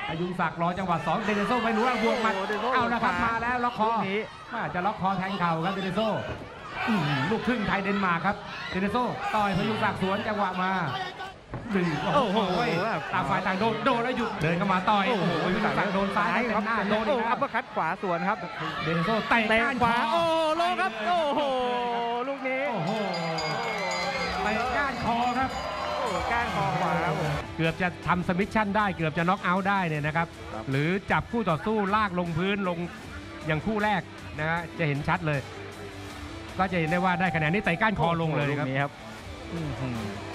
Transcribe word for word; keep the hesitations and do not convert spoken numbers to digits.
พยุงศักดิ์รอจังหวะสองเดเนโซไม่รู้ว่าบวกมาเอาละครับมาแล้วล็อกคอจะล็อกคอแทงเข่าครับเดเนโซลูกครึ่งไทยเดนมาร์กครับเดเนโซต่อยพยุงศักดิ์สวนจังหวะมาดึงโอ้โหต่างฝ่ายต่างโดนโดนแล้วหยุดเดินเข้ามาต่อยโอ้โหพยุงศักดิ์โดนซ้ายครับหน้าโดนอีกแล้วอัปเปอร์คัตขวาสวนครับเดเนโซเตะก้านขวาโอ้โลครับโอ้โหลูกนี้โอ้โหเตะก้านคอครับก้านคอขวาเกือบจะทำสมิชชั่นได้เกือบจะน็อกเอาท์ได้เนี่ยนะครับหรือจับคู่ต่อสู้ลากลงพื้นลงอย่างคู่แรกนะฮะจะเห็นชัดเลยก็จะเห็นได้ว่าได้คะแนนนี้เตะก้านคอลงเลยครับ